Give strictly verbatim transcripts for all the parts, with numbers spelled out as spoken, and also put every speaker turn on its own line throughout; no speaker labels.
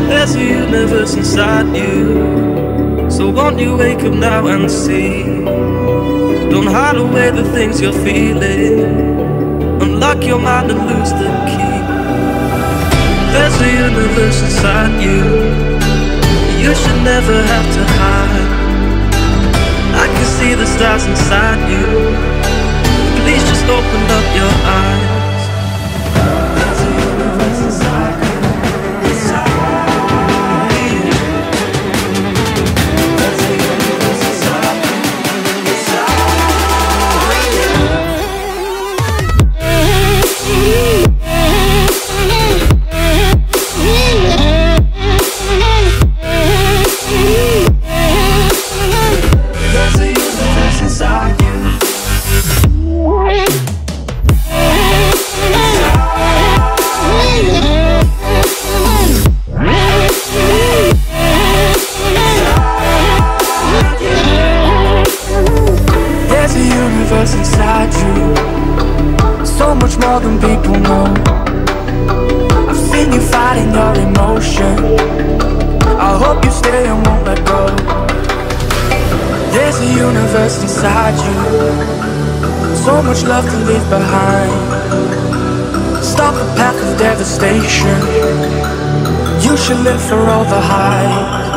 There's a universe inside you, so won't you wake up now and see? Don't hide away the things you're feeling, unlock your mind and lose the key. There's a universe inside you, you should never have to hide. I can see the stars inside you, please just open up your eyes. There's a universe inside you. Inside you, so much more than people know. I've seen you fighting your emotion, I hope you stay and won't let go. There's a universe inside you, so much love to leave behind. Stop the path of devastation, you should live for all the highs.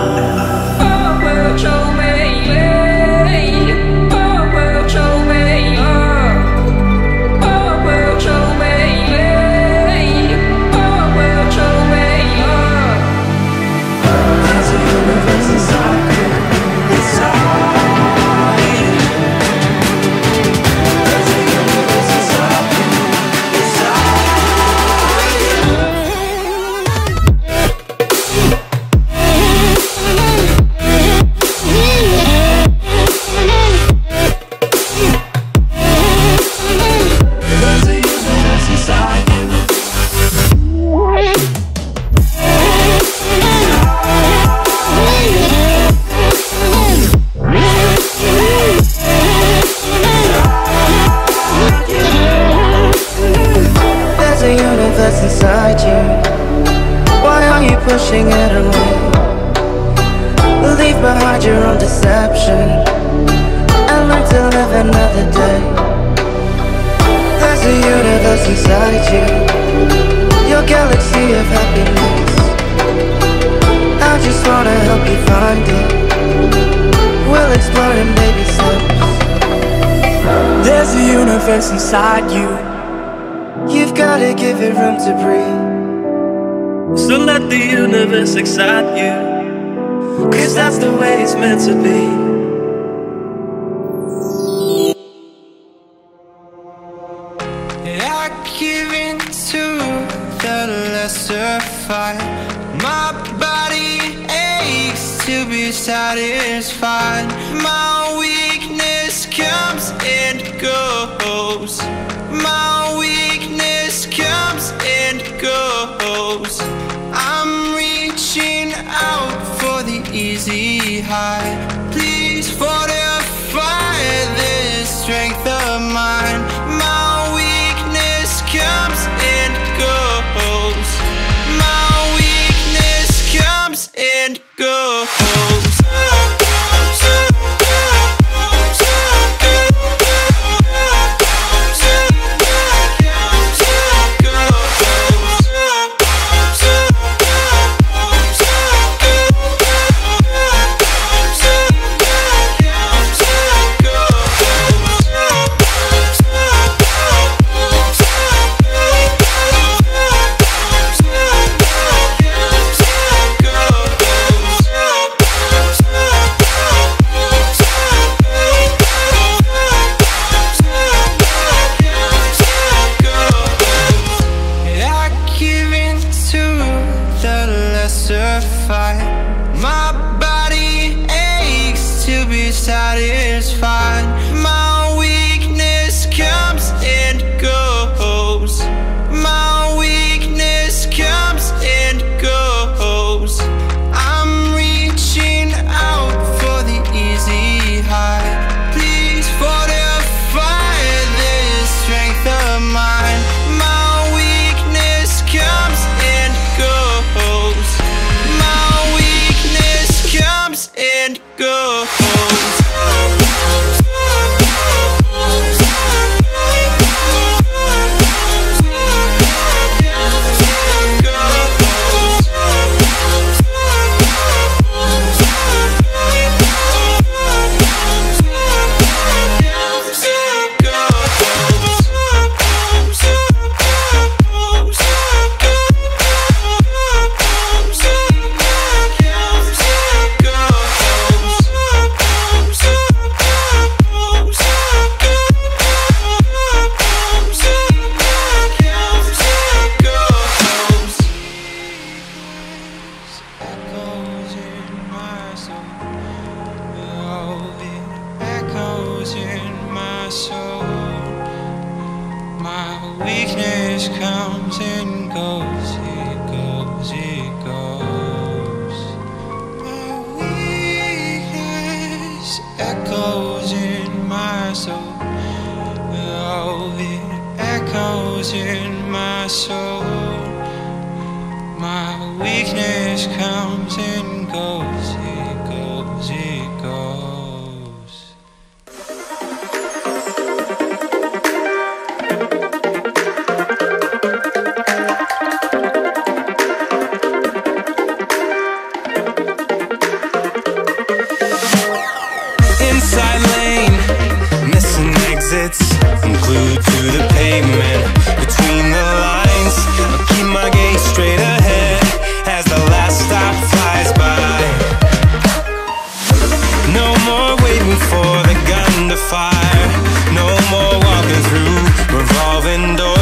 Inside you, why are you pushing it away? Leave behind your own deception and learn to live another day. There's a universe inside you, your galaxy of happiness. I just wanna help you find it, we'll explore in baby steps. There's a universe inside you, you've gotta give it room to breathe. So let the universe excite you, cause that's the way it's meant to be. I give in to the lesser fight. My body aches to be satisfied. My weakness comes and goes. My weakness comes and goes. I'm reaching out for the easy high. Please fortify this strength of mine. My weakness comes and goes. My weakness comes and goes. My body aches to be satisfied. My weakness comes and goes. My weakness comes and goes. I'm reaching out for the easy high. Please fortify this strength of mine. My weakness comes and goes. My
comes and goes, it goes, it goes. My weakness echoes in my soul. Oh, it echoes in my soul. My weakness comes and goes, it goes, it goes. Inside lane, missing exits, I'm glued to the pavement. Between the lines, I'll keep my gaze straight ahead as the last stop flies by. No more waiting for the gun to fire, no more walking through revolving doors.